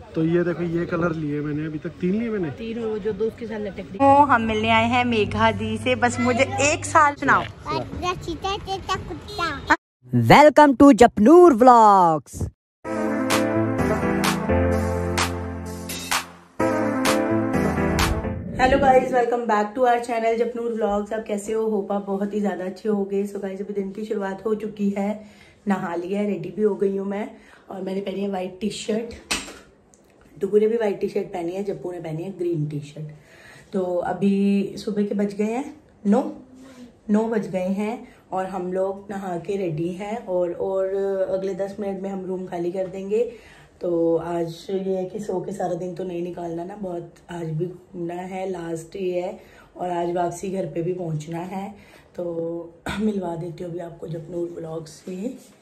तो ये देखो ये कलर लिए मैंने, अभी तक 3 लिए मैंने। 3 जो दोस्त के साथ लटक ओ, हम मिलने आए हैं मेघा दी से। बस मुझे 1 साल सुनाओ। Welcome to Japnoor vlogs. Hello guys, welcome back to our channel Japnoor vlogs. आप कैसे हो? होप आप बहुत ही ज्यादा अच्छे हो गए। सो गाइज अभी दिन की शुरुआत हो चुकी है, नहा लिया है, रेडी भी हो गई हूँ मैं। और मैंने पहनी है वाइट टी शर्ट, डुगू ने भी वाइट टी शर्ट पहनी है, जप्पू ने पहनी है ग्रीन टी शर्ट। तो अभी सुबह के बज गए हैं 9 बज गए हैं और हम लोग नहा के रेडी हैं और अगले 10 मिनट में हम रूम खाली कर देंगे। तो आज ये है कि सो के सारा दिन तो नहीं निकालना ना, बहुत आज भी घूमना है, लास्ट ही है और आज वापसी घर पे भी पहुंचना है। तो मिलवा देती हूँ अभी आपको जपनूर व्लॉग से।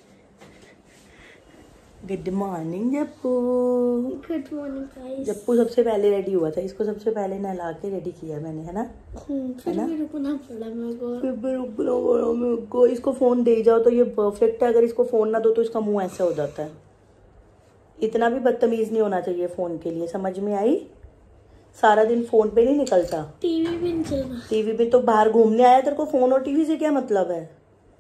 Good morning Jappu. Good morning guys. Jappu सबसे पहले रेडी हुआ था, इसको सबसे पहले नहला के रेडी किया मैंने, है ना? फिर भी रुकना पड़ा मेरे को। इसको फोन दे जाओ तो ये परफेक्ट है, अगर इसको फोन ना दो तो इसका मुंह ऐसा हो जाता है। इतना भी बदतमीज नहीं होना चाहिए फोन के लिए, समझ में आई? सारा दिन फोन पे नहीं निकलता। टीवी भी नहीं चल रहा। टीवी भी तो बाहर घूमने आया, तेरे को फोन और टीवी से क्या मतलब है?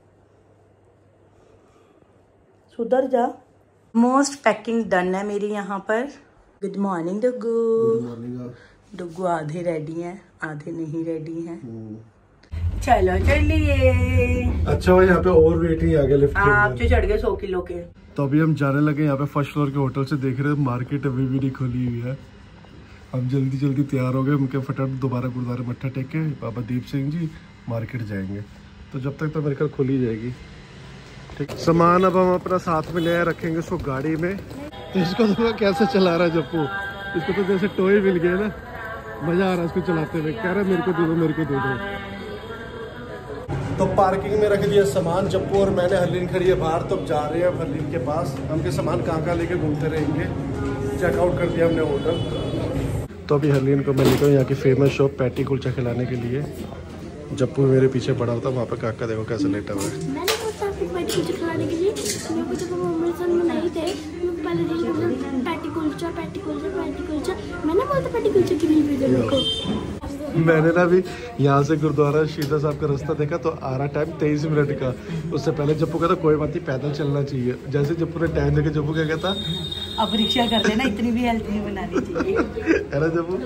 सुधर जा। मोस्ट पैकिंग डन है मेरी यहाँ पर। गुड मॉर्निंग डुगू। डुगू आधे रेडी हैं, आधे नहीं रेडी हैं। चलो चलिए। अच्छा भाई यहाँ पे और वेटिंग आ गया लिफ्ट के आप अंदर। जो चढ़ गए 100 किलो के। तो अभी हम जाने लगे यहाँ पे फर्स्ट फ्लोर के होटल से। देख रहे हैं मार्केट अभी भी नहीं खुली हुई है। हम जल्दी जल्दी तैयार हो गए, उनके फटाफट दोबारा गुरुद्वारे मत्था टेक के बाबा दीप सिंह जी मार्केट जाएंगे। तो जब तक तो मेरे ख्याल खुल ही जाएगी। ठीक, सामान अब हम अपना साथ में ले आए, रखेंगे उसको गाड़ी में। तो इसको देखो कैसे चला रहा है जप्पू, इसको तो जैसे टॉय मिल गया ना, मजा आ रहा है इसको चलाते हुए। कह रहा है मेरे को दे दो, मेरे को दे दो। तो पार्किंग में रख दिया सामान, जप्पू और मैंने। हरलीन खड़ी है बाहर, तो अब जा रहे हैं हरलीन के पास। हमके सामान कहाँ लेके घूमते रहेंगे। चेकआउट कर दिया हमने होटल। तो अभी हरलीन को मैं लेकर यहाँ की फेमस शॉप पैटी कुलचा खिलाने के लिए। जप्पू मेरे पीछे पड़ा होता, वहाँ पे काका देखो कैसे लेटा हुआ है। मैंने सोचा आपको पैटी कुलचा खिलाने के लिए, मेरे को जब हम अमृतसर में नहीं थे, मैं पहले दिन पैटी कुलचा मैंने बोलता पैटी कुलचा की नहीं भेजा मेरे को। मैंने ना भी यहाँ से गुरुद्वारा शहीदा साहब का रास्ता देखा तो आ रहा टाइम 23 मिनट का। उससे पहले जप्पू कहता कोई बात नहीं, पैदल चलना चाहिए। जैसे जप्पू ने टाइम देखे, जप्पू क्या कहता, अब रिक्शा कर लेना, इतनी भी हेल्थ नहीं बनानी चाहिए, है ना जप्पू?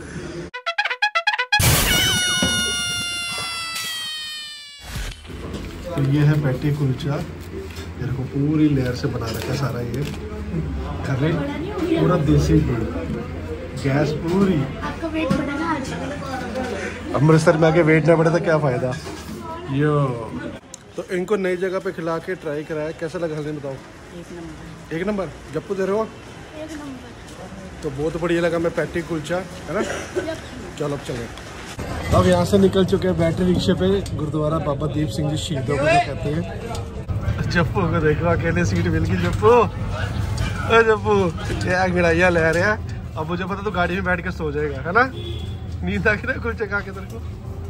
तो ये है पैटी कुलचा, मेरे को पूरी लेयर से बना रखा है सारा। ये करे पूरा देसी घी, गैस पूरी। आपका वेट बढ़ेगा आज। अमृतसर में आके वेट ना बढ़े तो क्या फायदा। यो तो इनको नई जगह पे खिला के ट्राई कराया, कैसा लगा हमें बताओ? एक नंबर। जप्पू दे रहे हो? एक नंबर। तो बहुत बढ़िया लगा मैं पैटी कुलचा, है ना? चलो अब चले। अब यहाँ से निकल चुके हैं बैटरी रिक्शे पे गुरुद्वारा बाबा दीप सिंह जी शहीदों को जो कहते हैं। जप्पू को देखो अकेले सीट मिल गई। जप्पू क्या गिराइया ले रहे हैं। अब मुझे पता तो गाड़ी में बैठ के सो जाएगा, है ना? नींद आ गई ना कुलचे खा के तेरे को।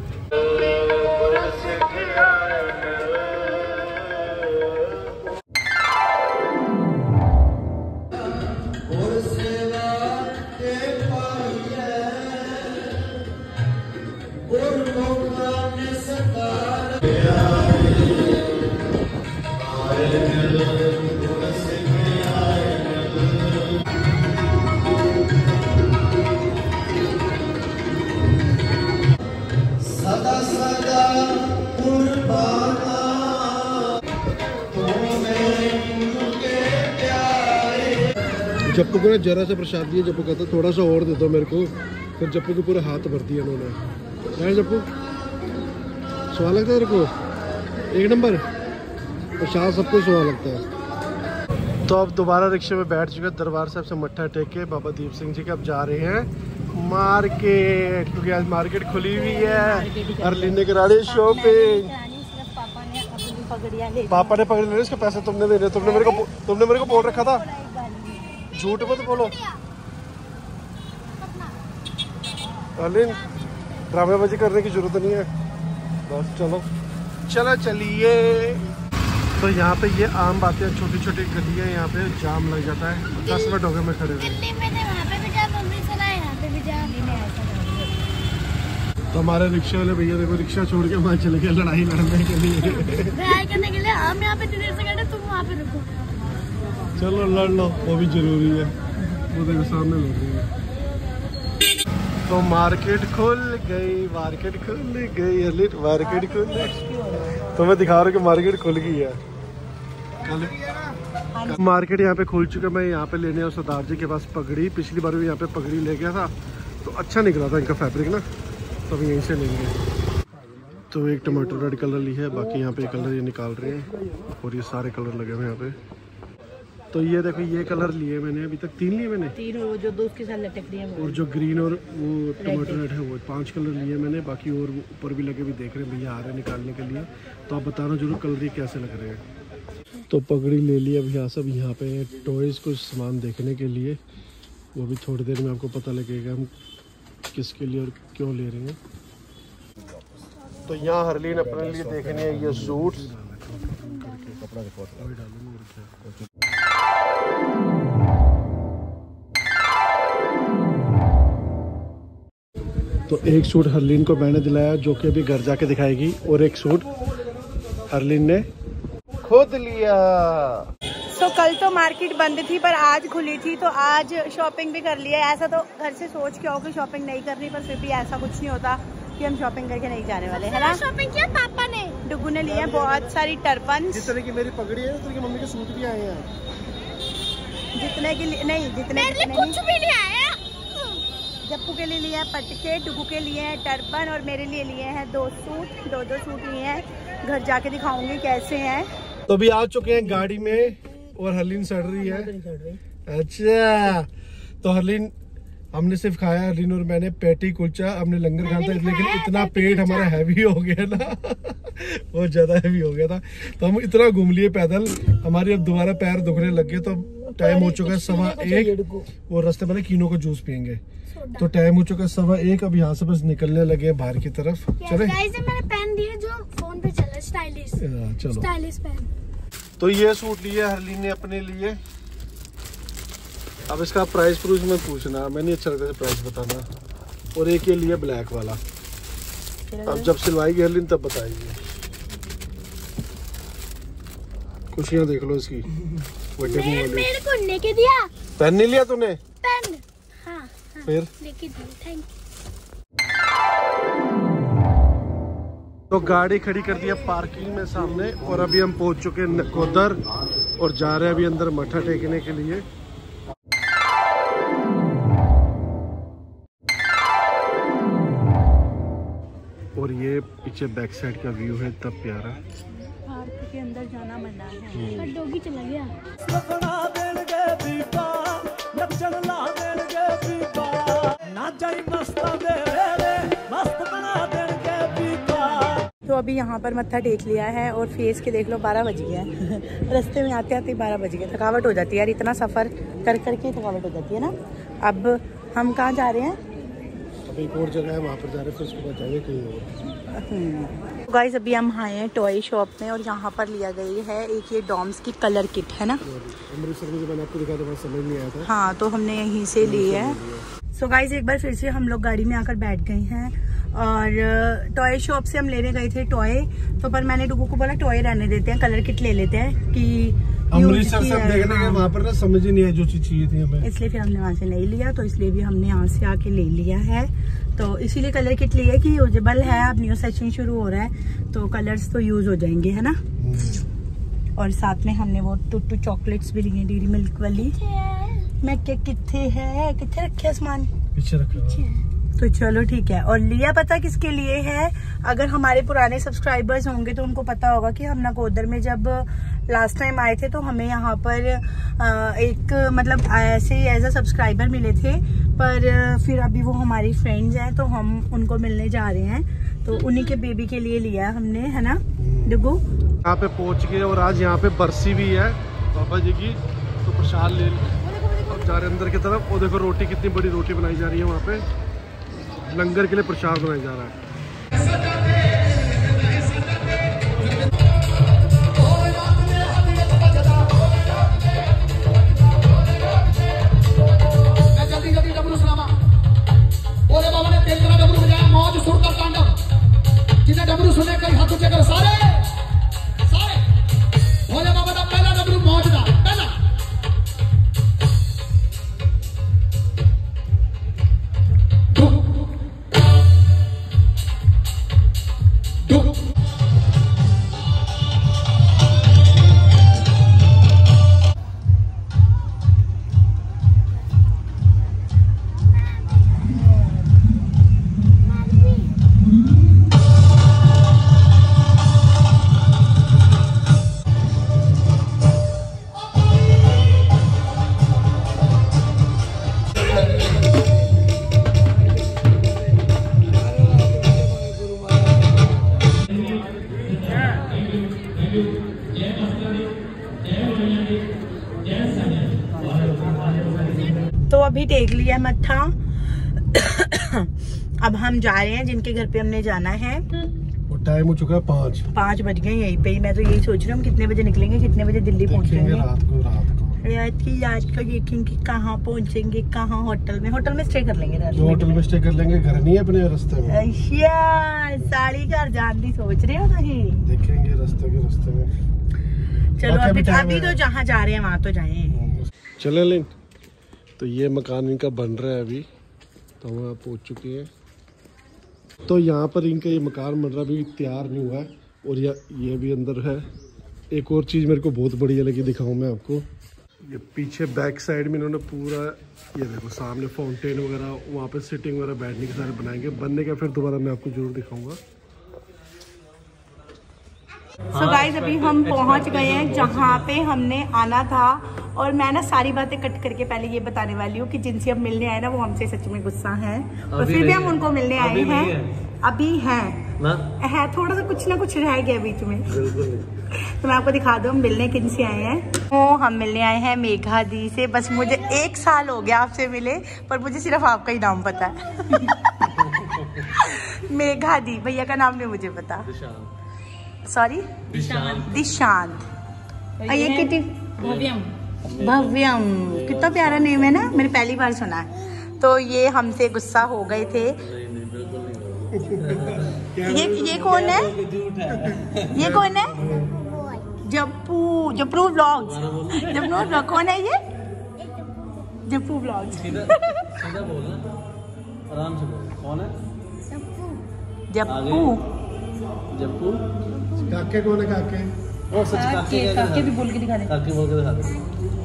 जप्पू को जरा सा प्रसाद दिया, जप्पू कहता थोड़ा सा और दे दो मेरे को। फिर जप्पू को पूरा हाथ भर दिया उन्होंने। है जप्पू, स्वाद लगता है तेरे को? एक नंबर प्रसाद, सबको स्वाद लगता है। तो अब दोबारा रिक्शे में बैठ चुके, दरबार साहब से मत्था टेक के बाबा दीप सिंह जी के अब जा रहे हैं मार्केट, क्योंकि आज मार्केट खुली हुई है। हरलीन ने करा ली शॉपिंग। पापा ने पकड़ लिया, इसके पैसे तुमने देने। तुमने मेरे को बोल रखा था, झूठ मत बोलो। हरलीन ड्रामेबाजी करने की जरूरत नहीं है, बस चलो चलिए। तो यहाँ पे ये आम बातें, छोटी छोटी गलियाँ, यहाँ पे जाम लग जाता है। 10 मिनट हो गए मैं खड़े हुए। तो हमारे रिक्शा वाले भैया देखो रिक्शा छोड़ के वहाँ चले गए लड़ाई लड़ने के लिए। हम यहाँ पे देर से गए, तुम वहाँ पे रुको। चलो लड़ लो, वो भी जरूरी है। वो देखो सामने लड़ रही है। तो मार्केट खुल गई, मार्केट खुल गई, मार्केट खुल गई। तो मैं दिखा रहा हूँ कि मार्केट खुल गई है। मार्केट यहाँ पे खुल चुका। मैं यहाँ पे लेने आया सरदार जी के पास पगड़ी। पिछली बार भी यहाँ पे पगड़ी ले गया था तो अच्छा निकला था इनका फैब्रिक ना, तो हम यहीं से लेंगे। तो एक टमाटो रेड कलर ली है, बाकी यहाँ पे कलर ये निकाल रहे हैं और ये सारे कलर लगे हुए हैं यहाँ पे। तो ये देखो ये कलर लिए मैंने, अभी तक 3 लिए मैंने, 3 और जो 2 उसके साथ लटक रही है और जो ग्रीन और वो टमाटो रेड है वो 5 कलर लिए मैंने। बाकी और ऊपर भी लगे भी देख रहे हैं भैया आ रहे हैं निकालने के लिए। तो आप बताना जरूर कलर ये कैसे लग रहे हैं। तो पगड़ी ले लिया भैया सब। यहाँ पे टॉयज़ कुछ सामान देखने के लिए, वो भी थोड़ी देर में आपको पता लगेगा हम किसके लिए और क्यों ले रहे हैं। तो यहाँ हरलीन अपने लिए देखने है ये सूट। तो एक सूट हरलीन को मैंने दिलाया जो कि अभी घर जाके दिखाएगी, और एक सूट हरलीन ने खुद लिया। तो कल तो मार्केट बंद थी पर आज खुली थी, तो आज शॉपिंग भी कर लिया। ऐसा तो घर से सोच के आओ कि शॉपिंग नहीं करनी, पर फिर भी ऐसा कुछ नहीं होता कि हम शॉपिंग करके नहीं जाने वाले, है ना। शॉपिंग किया पापा ने, डुगू ने लिए बहुत सारी टर्पन। जिस तरह की मेरी पगड़ी है उस तरह की मम्मी के सूट भी आए हैं। जितने के लिए नहीं, जितने कुछ भी नहीं आया। जप्पू के लिए लिया है पटके, डुगू के लिए है टर्पन, और मेरे लिए लिए हैं 2 सूट, 2 सूट लिए हैं। घर जाके दिखाऊंगी कैसे हैं। तो अभी आ चुके हैं गाड़ी में और हरलीन सड़ रही है। अच्छा, तो हरलीन हमने सिर्फ खाया, हरलीन और मैंने पैटी कुलचा, हमने लंगर खाया था, लेकिन इतना पेट हमारा हैवी हो गया ना बहुत ज्यादा हैवी हो गया था। तो हम इतना घूम लिए पैदल, हमारी अब दोबारा पैर दुखने लग गए। तो टाइम हो चुका है 1:15 और रास्ते में कीनो का जूस पियेंगे। तो टाइम हो चुका है 1:15। अब यहाँ से बस निकलने लगे बाहर की तरफ। चले मैंने पेन दिया जो फोन पे चला, स्टाइलिश। चलो स्टाइलिश पेन। तो ये सूट लिया हरलीन ने अपने लिए। अब इसका प्राइस प्रूस में पूछना, मैं नहीं अच्छा लगता प्राइस बताना। और एक ये लिया ब्लैक वाला, अब जब सिलवाएगी हरलीन तब बताएगी। खुशियाँ देख लो इसकी। मेरे को लेके दिया। पेन नहीं लिया तूने? पेन हाँ, फिर लेके दिया, थैंक यू। तो गाड़ी खड़ी कर दिया पार्किंग में सामने, और अभी हम पहुंच चुके हैं नकोदर और जा रहे हैं अभी अंदर मत्था टेकने के लिए। और ये पीछे बैक साइड का व्यू है, तब प्यारा। पार्क के अंदर जाना मना है, पर डॉगी चला गया। तो अभी यहाँ पर मत्था टेक लिया है और फेस के देख लो 12 बज गया है रास्ते में आते आते 12 बज गए। थकावट हो जाती है यार, इतना सफ़र कर करके थकावट हो जाती है ना। अब हम कहाँ जा रहे हैं? अब एक और जगह है वहाँ पर जा रहे हैं, फिर उसके बाद जाएंगे कहीं और। गाइस अभी हम आए हैं टॉय शॉप में और यहाँ पर लिया गई है एक ये डॉम्स की कलर किट, है ना। अमृतसर में जो मैंने आपको दिखाया था वहाँ समझ नहीं आया था, हाँ तो हमने यहीं से ली है। सो गाइस एक बार फिर से हम लोग गाड़ी में आकर बैठ गए हैं और टॉय शॉप से हम लेने गए थे टॉय, तो पर मैंने डुगू को बोला टॉय रहने देते हैं, कलर किट ले लेते हैं कि अमृतसर से देखने के वहाँ पर ना समझ ही नहीं है जो चीज चाहिए थी हमें, इसलिए फिर हमने वहाँ से नहीं लिया। तो इसलिए भी हमने यहाँ से आके ले लिया है। तो इसीलिए कलर किट लिए कि यूजेबल है, अब न्यू सेशन शुरू हो रहा है तो कलर्स तो यूज हो जाएंगे, है ना। और साथ में हमने वो टूटू चॉकलेट्स भी लिए, डेयरी मिल्क वाली। मैं क्या कितने रखे सामान पीछे रखा। तो चलो ठीक है। और लिया पता किसके लिए है, अगर हमारे पुराने सब्सक्राइबर्स होंगे तो उनको पता होगा कि हम नकोदर में जब लास्ट टाइम आए थे तो हमें यहाँ पर एक मतलब ऐसे ही एज अ सब्सक्राइबर मिले थे, पर फिर अभी वो हमारी फ्रेंड्स हैं तो हम उनको मिलने जा रहे हैं, तो उन्हीं के बेबी के लिए लिया हमने, है ना डुगू। यहाँ पे पहुँच गए और आज यहाँ पे बरसी भी है पापा जी की, तो प्रसाद ले अब जा रहे अंदर की तरफ। और देखो रोटी, कितनी बड़ी रोटी बनाई जा रही है वहाँ पे, लंगर के लिए प्रसाद बनाया जा रहा है। तो अभी टेक लिया मत्था। अब हम जा रहे हैं जिनके घर पे हमने जाना है। और टाइम हो चुका है 5 बज गए यहीं पे ही। मैं तो यही सोच रही हूँ हम कितने बजे निकलेंगे, कितने बजे दिल्ली पहुंचेंगे। रात को रात को देखेंगे कहाँ पहुंचेंगे, कहाँ होटल में स्टे कर लेंगे। होटल में स्टे कर लेंगे, घर नहीं है अपने रास्ते में। अच्छा, साड़ी घर जान दी सोच रहे हो कहीं? देखेंगे रास्ते में। चलो अभी तो जहाँ जा रहे हैं वहाँ तो जाएं। चले लें। तो ये मकान इनका बन रहा है अभी, तो हम यहाँ पहुँच चुके हैं। तो यहाँ पर इनका ये मकान बन रहा अभी तैयार नहीं हुआ है। और ये भी अंदर है। एक और चीज़ मेरे को बहुत बढ़िया लगी, दिखाऊँ मैं आपको। ये पीछे बैक साइड में इन्होंने पूरा ये देखो सामने फाउंटेन वगैरह, वहाँ पे सिटिंग वगैरह बैठने के सारे बनाएंगे। बनने का फिर दोबारा मैं आपको जरूर दिखाऊंगा। सो गाइस अभी हम पहुंच गए हैं जहाँ पे हमने आना था। और मैं ना सारी बातें कट करके पहले ये बताने वाली हूँ कि जिनसे अब मिलने आए ना वो हमसे सच में गुस्सा है, और फिर भी हम उनको मिलने आए हैं। अभी है थोड़ा सा कुछ ना कुछ रह गया बीच में। तो मैं आपको दिखा दूँ हम मिलने किन से आए हैं। तो हम मिलने आए हैं मेघा दी से। बस मुझे 1 साल हो गया आपसे मिले, पर मुझे सिर्फ आपका ही नाम पता है। मेघा दी, भैया का नाम नहीं मुझे पता। सॉरी, दिशांत। ये कितनी भव्यम, कितना प्यारा नेम है ना, मैंने पहली बार सुना है। तो ये हमसे गुस्सा हो गए थे। ये कौन है? ये कौन है? जप्पू व्लॉग्स। कौन है ये? जप्पू व्लॉग्स। सीधा बोलना, आराम से बोल। कौन है? जप्पू। काके कौन है? काके वो सच काके भी बोल के दिखा दे। काके बोल के दिखा दे।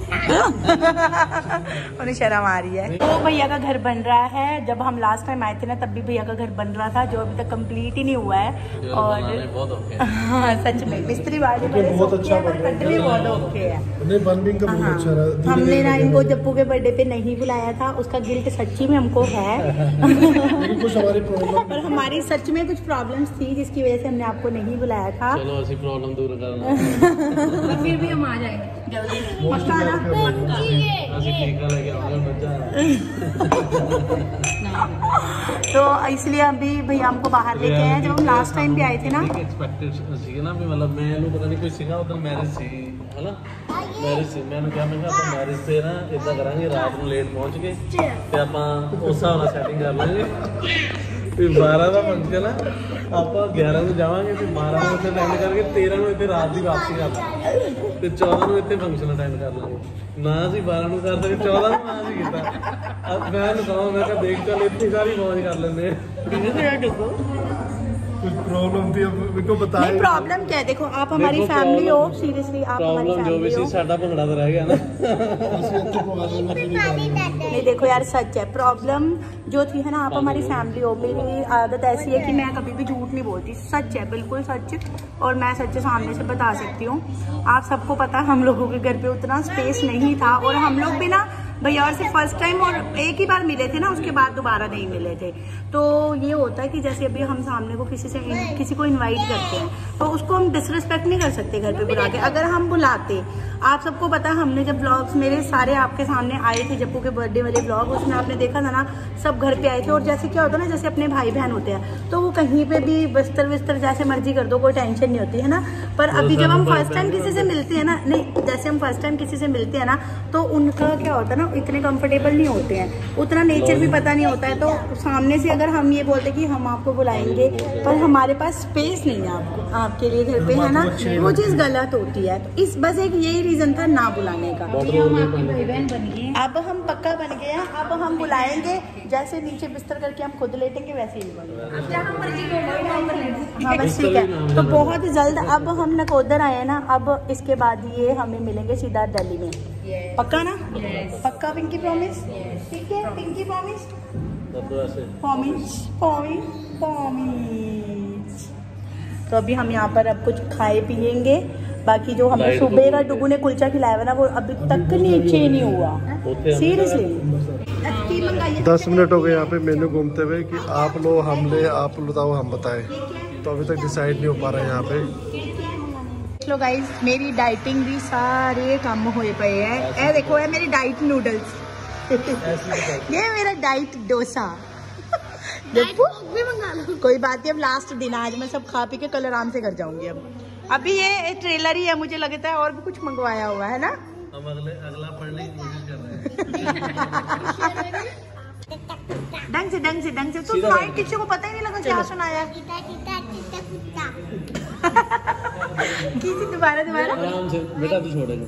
उन्हें शर्म आ रही है। तो भैया का घर बन रहा है। जब हम लास्ट टाइम आए थे ना तब भी भैया का घर बन रहा था, जो अभी तक कंप्लीट ही नहीं हुआ है। और हाँ सच में मिस्त्री वाले बहुत अच्छा बन रहा है, बहुत ओके है। नहीं बन भी इनका बहुत अच्छा रहा। हमने ना इनको जप्पू के बर्थडे पे नहीं बुलाया था, उसका गिल्ट सच्ची में हमको है। कुछ हमारी प्रॉब्लम, पर हमारी सच में कुछ प्रॉब्लम्स थी जिसकी वजह से हमने आपको नहीं बुलाया था। चलो ऐसी प्रॉब्लम दूर करना। फिर भी हम आ जाएंगे जल्दी। तो इसलिए अभी भैया हमको बाहर लेके आए। जब हम लास्ट टाइम भी आए थे ना, एक्सपेक्टेड ना मतलब मैं पता नहीं कोई सीखा उधर मैरिज सी है ना, मैरिज सी मैंने क्या मैं ਆਪਾਂ मैरिज ਤੇ ਨਾ ਇਦਾਂ ਕਰਾਂਗੇ ਰਾਤ ਨੂੰ ਲੇਟ ਪਹੁੰਚ ਕੇ ਤੇ ਆਪਾਂ ਉਸ ਹਿਸਾਬ ਨਾਲ ਸੈਟਿੰਗ ਕਰ ਲਾਂਗੇ। ਤੇ 12 ਦਾ ਫੰਕਸ਼ਨ ਆ, ਆਪਾਂ 11 ਨੂੰ ਜਾਵਾਂਗੇ ਤੇ 12 ਨੂੰ ਉੱਥੇ ਅਟੈਂਡ ਕਰਕੇ 13 ਨੂੰ ਇੱਥੇ ਰਾਤ ਦੀ ਵਾਪਸੀ ਕਰ ਲਾਂਗੇ ਤੇ 14 ਨੂੰ ਇੱਥੇ ਫੰਕਸ਼ਨ ਅਟੈਂਡ ਕਰ ਲਾਂਗੇ। ਨਾ ਅਸੀਂ 12 ਨੂੰ ਕਰਦੇ ਤੇ 14 ਨੂੰ ਨਾ ਅਸੀਂ ਕੀਤਾ। ਅੱਜ ਮੈਂ ਨੂੰ ਕਹਾਂ ਮੈਂ ਕਿਹਾ ਦੇਖ ਚੱਲ ਇੱਥੇ ਸਾਰੀ ਮौज ਕਰ ਲੈਂਦੇ ਆ। कुछ प्रॉब्लम थी, अब इनको बताया। नहीं प्रॉब्लम क्या है, देखो आप हमारी फैमिली हो, सीरियसली आप हमारी फैमिली हो। साडा भंगड़ा तो रह गया ना। नहीं देखो यार सच है, प्रॉब्लम जो थी है ना, आप हमारी फैमिली हो। मेरी आदत ऐसी है कि मैं कभी भी झूठ नहीं बोलती, सच है बिल्कुल सच। और मैं सच सामने से बता सकती हूँ। आप सबको पता है हम लोगों के घर पे उतना स्पेस नहीं था, और हम लोग भी ना भैया और से फर्स्ट टाइम और एक ही बार मिले थे ना, उसके बाद दोबारा नहीं मिले थे। तो ये होता है कि जैसे अभी हम सामने को किसी को इनवाइट करते हैं तो उसको हम डिसरिस्पेक्ट नहीं कर सकते घर पे बुला के। अगर हम बुलाते, आप सबको पता है हमने जब ब्लॉग्स मेरे सारे आपके सामने आए थे, जप्पू के बर्थडे वाले ब्लॉग, उसमें आपने देखा था ना सब घर पे आए थे। और जैसे क्या होता है ना, जैसे अपने भाई बहन होते हैं तो वो कहीं पे भी बिस्तर विस्तर जैसे मर्जी कर दो, कोई टेंशन नहीं होती है ना। पर अभी जब हम फर्स्ट टाइम किसी से मिलते हैं ना, नहीं जैसे हम फर्स्ट टाइम किसी से मिलते हैं ना, तो उनका क्या होता है ना, इतने कंफर्टेबल नहीं होते हैं, उतना नेचर भी पता नहीं होता है। तो सामने से अगर हम ये बोलते कि हम आपको बुलाएंगे पर हमारे पास स्पेस नहीं है आपके लिए घर पे, है ना, वो चीज़ गलत होती है। तो इस बस एक यही रीजन था ना बुलाने का। हम आपकी भाई बहन बन गए, अब हम पक्का बन गए हैं। अब हम बुलाएंगे, जैसे नीचे बिस्तर करके हम खुद लेटेंगे वैसे ही बुलाएंगे। हाँ बस ठीक है। तो बहुत जल्द अब हम नकोदर आए हैं ना, अब इसके बाद ये हमें मिलेंगे सीधा दिल्ली में। पक्का ना? पक्का पिंकी प्रॉमिस? ठीक है पिंकी प्रॉमिस। तो अभी हम यहाँ पर अब कुछ खाए पिएंगे। बाकी जो हमें सुबह का डुगू ने कुलचा खिलाया हुआ ना, वो अभी तक नीचे नहीं हुआ। सीरियसली 10 मिनट हो गए यहाँ पे मेन्यू घूमते हुए कि आप लो हम ले, आप बताओ हम बताएं। तो अभी तक डिसाइड नहीं हो पा रहा है यहाँ पे। लो गाइस मेरी डाइटिंग भी सारे काम होए पे है। ए देखो है मेरी डाइट नूडल्स, ये मेरा डाइट डोसा। जप्पू भी मंगा लो। कोई बात नहीं, अब लास्ट दिन आज मैं सब खा पी के कल आराम से घर जाऊंगी। अब अभी ये ट्रेलर ही है, मुझे लगता है और भी कुछ मंगवाया हुआ है ना। हम अगला पढ़ने की कोशिश कर रहे हैं। ढंग से तो सुनाई, किसी को पता ही नहीं लगा क्या सुनाया। किसी दोबारा आराम से बेटा, तू छोड़ेगा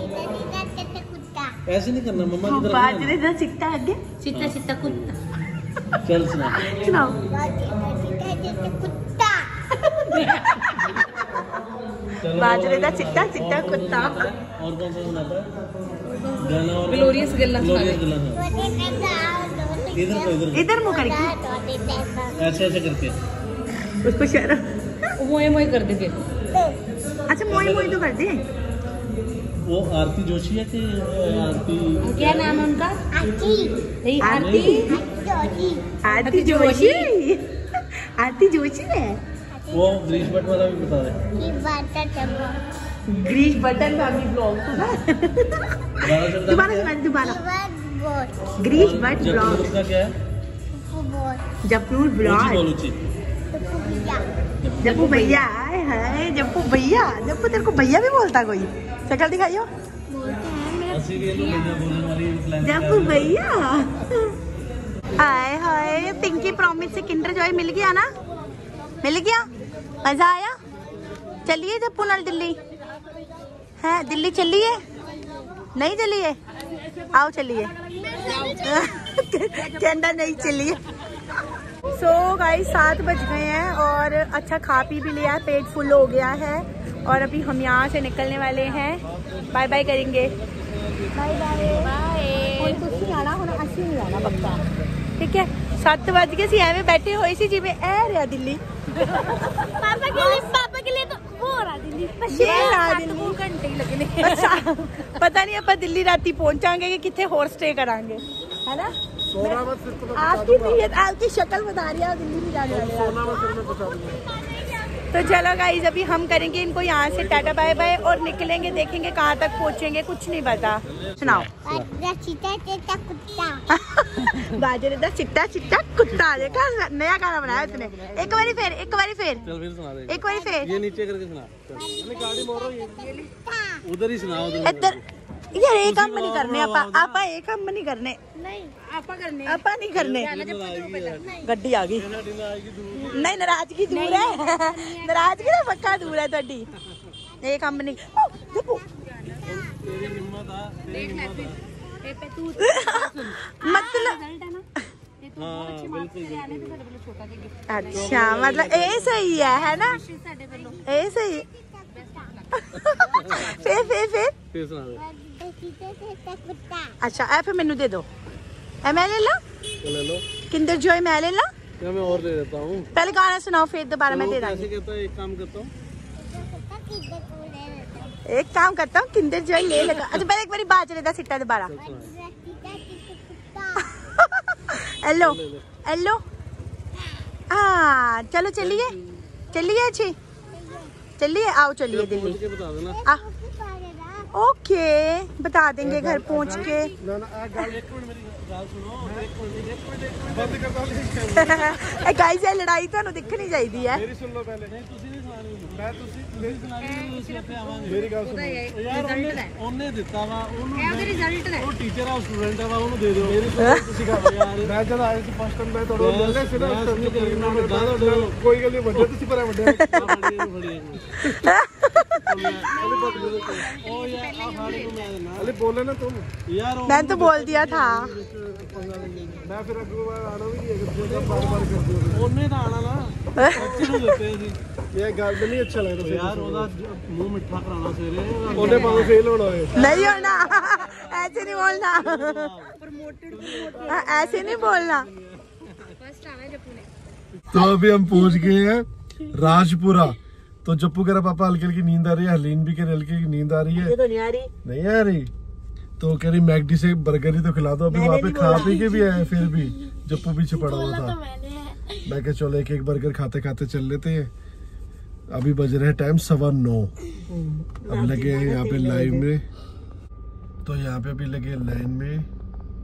ऐसे नहीं करना मम्मा की तरफ। बाजरे दा सिट्टा आगे सीता सीता कुत्ता। चल सुना सुनाओ। बाजरे दा सिट्टा सिट्टा कुत्ता। और कौन सा सुनाता है गाना? और ग्लोरियस गल्ला इधर मुँह करके ऐसे ऐसे करके उसको शर्म। मोए मोए कर दे फिर। अच्छा मोई तो कर दे। वो आरती जोशी है कि आरती क्या नाम है उनका? आरती जोशी। आरती जोशी है। वो ग्रीश भट्ट वाला भी बता रहे। ग्रीश बटन फैमिली ब्लॉग दोबारा ग्रीश भट्ट ब्लॉग। उसका क्या है? जपनूर ब्लॉग। जप्पू भैया है। जप्पू भैया, जप्पू तेरे को भैया भी बोलता कोई? शक्ल दिखाइयो। जप्पू भैया। हाय हाय, पिंकी प्रॉमिस से किंडर जॉय मिल गया ना? मिल गया, मजा आया। चलिए जप्पू नाल दिल्ली है। दिल्ली चलिए, नहीं चलिए? आओ चलिए। कहना नहीं चलिए। सो गाइस 7 बज गए हैं और अच्छा खा पी भी लिया, पेट फुल हो गया है और अभी हम यहाँ से निकलने वाले हैं। बाय बाय करेंगे। Bye bye. तुसी आना हुण, असी नहीं आना पक्का, ठीक है? 7 बज गए सी, एवें बैठे हुए सी जिवें ए रहा दिल्ली। पापा के लिए तो वो रहा दिल्ली। घंटे ही लगने। अच्छा, पता नहीं आप दिल्ली राती पहुंचांगे कि कितने होर स्टे करांगे, है ना? आपकी नीयत, आपकी शक्ल बता रही है दिल्ली में जाने वाले। तो चलो गाइस, अभी हम करेंगे इनको यहाँ से टाटा बाय बाय और निकलेंगे, देखेंगे कहाँ तक पहुँचेंगे, कुछ नहीं पता। सुनाओ। बाजरे दा चिट्टा चिट्टा कुत्ता। देखा, नया गाना बनाया इसने। एक बारी फिर चल फिर सुना दे। एक बारी फिर ये नीचे करके सुना। उधर ही सुना। इधर यार एक काम नहीं करने, आपा एक काम नहीं करने। आपा नहीं करने। गड्डी आ गई। नहीं, नाराजगी दूर है। नाराजगी ना पक्का दूर है थोड़ी। ये काम नहीं। मतलब अच्छा, मतलब ये सही है ना? ये सही। फिर सुना दे। अच्छा, ए फिर मैनू दे दो। ए मैं ले ला? ले लो। किंडर जॉय मैं ले ला? क्या मैं और दे देता हूँ? पहले गाना सुनाओ, फिर दोबारा मैं दे दूँगी। एक काम करता हूँ, किंडर जॉय ले लगा। अच्छा पहले एक बारी बाजरे दा सिट्टा दोबारा। Hello hello. हाँ चलो चलिए अच्छी चलिए, आओ चलिए दिल्ली। बता देना। ओके, बता देंगे घर पहुंच के। गाइस ये लड़ाई तो दिखनी चाहिए है। मेरी सुन लो पहले। मेरी गल सुनो यार, ਉਹਨੇ ਦਿੱਤਾ ਵਾ ਉਹਨੂੰ। ਉਹਦੇ ਰਿਜ਼ਲਟ ਨੇ। ਉਹ ਟੀਚਰ ਆ ਸਟੂਡੈਂਟ ਆ, ਉਹਨੂੰ ਦੇ ਦਿਓ। ਮੇਰੀ ਸੁਣੋ ਤੁਸੀਂ ਖਾਓ ਯਾਰ। ਮੈਂ ਜਦ ਆਇਆ ਸੀ ਫਸਟ ਟਾਈਮ, ਮੈਂ ਤੁਹਾਡੇ ਮਿਲਦੇ ਸੀ ਨਾ, ਕੋਈ ਗੱਲ ਨਹੀਂ, ਵੱਡੇ ਤੁਸੀਂ ਪਰ ਵੱਡੇ। अरे बोले ना तुम यार। मैंने तो बोल दिया था। मैं फिर अगली बार आना भी नहीं, बार कर दो। ਉਹਨੇ ਤਾਂ ਆਣਾ ਨਾ, ਬੱਚੇ ਨੂੰ ਦਿੱਤੇ ਸੀ। ये गल नहीं अच्छा लगता यार, ਉਹਦਾ ਮੂੰਹ ਮਿੱਠਾ ਕਰਾਉਣਾ ਸਵੇਰੇ। ਉਹਨੇ ਭਾਵੇਂ ਫੇਲ होना है। नहीं होना, ऐसे नहीं बोलना। ऐसे नहीं बोलना। तो अभी हम पहुंच गए हैं राजपुरा। तो जप्पू कह रहा पापा हल्की हल्की नींद आ रही है, हलीन भी कह रही हल्की हल्की नींद आ रही है। ये तो नहीं आ रही। नहीं आ रही तो कह रही मैकडी से बर्गर ही तो खिला दो। अभी वहाँ पे खा पी के भी आए, फिर भी जप्पू पीछे पड़ा हुआ था। मैं कह चलो एक बर्गर खाते खाते चल लेते हैं। अभी बज रहे हैं टाइम 9:15। अब लगे हैं यहाँ पे लाइन में। तो यहाँ पे अभी लगे लाइन में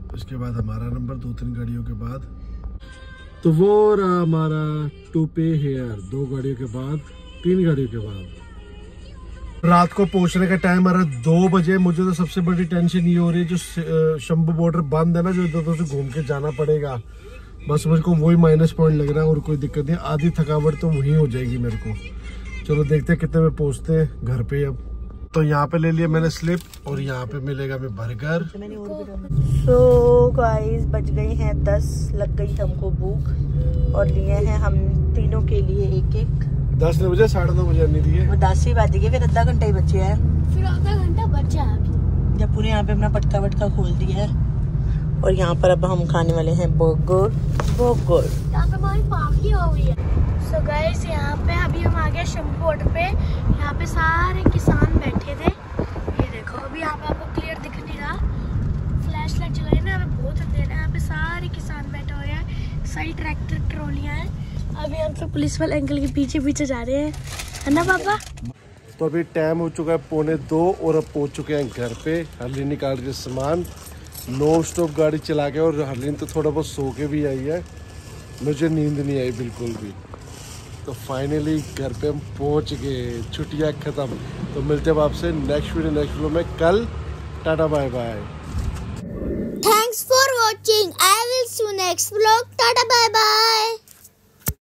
इसके बाद हमारा नंबर, 2-3 गाड़ियों के बाद। तो वो रहा हमारा टू पे हेयर, 2 गाड़ियों के बाद, 3 गाड़ियों के बाद। रात को पहुंचने का टाइम आ रहा है 2 बजे। मुझे तो सबसे बड़ी टेंशन ये हो रही है, जो शंभू बॉर्डर बंद है ना, जो इधर से घूम के जाना पड़ेगा, बस मुझको वही माइनस पॉइंट लग रहा है। और कोई दिक्कत नहीं, आधी थकावट तो वही हो जाएगी मेरे को। चलो देखते हैं कितने में पहुंचते हैं घर पे। अब तो यहाँ पे ले लिया मैंने स्लिप, और यहाँ पे मिलेगा हमें बर्गर। सो गाइस बज गई हैं 10, लग गई हमको भूख, और लिए हैं हम तीनों के लिए एक 10 नहीं बजे, 9:30 बजे नहीं दिए, वो 10 ही बज गए, फिर आधा घंटा ही बचे है, फिर आधा घंटा बचा है अभी। जब पूरे यहाँ पे अपना पटका वटका खोल दिया है। और यहाँ पर अब हम खाने वाले हैं बर्गर। यहाँ पे बहुत पार्टी हो गई है। सो गाइस यहाँ पे अभी हम आ गए शंभू बॉर्डर पे। यहाँ पे सारे किसान बैठे थे, ये देखो। अभी यहाँ पे आपको क्लियर दिख नहीं रहा, फ्लैश लाइट जलाई ना, यहाँ पे बहुत अंधेरा है। यहाँ पे सारे किसान बैठे हुए हैं, सारी ट्रैक्टर ट्रॉलियाँ हैं। अभी हम तो पुलिस वाले अंकल के पीछे पीछे जा रहे हैं, है ना पापा? तो अभी टाइम हो चुका है 1:45, और अब पहुंच चुके हैं घर पे। हरलीन निकाल के सामान, नॉन स्टॉप गाड़ी चला के, और हरलीन तो थोड़ा बहुत सो के भी आई है, मुझे नींद नहीं आई बिल्कुल भी। तो फाइनली घर पे हम पहुंच गए, छुट्टियां खत्म। तो मिलते हैं आपसे नेक्स्ट वीडियो में कल। Tata bye bye. Thanks for watching. I will see you next vlog. Tata bye bye.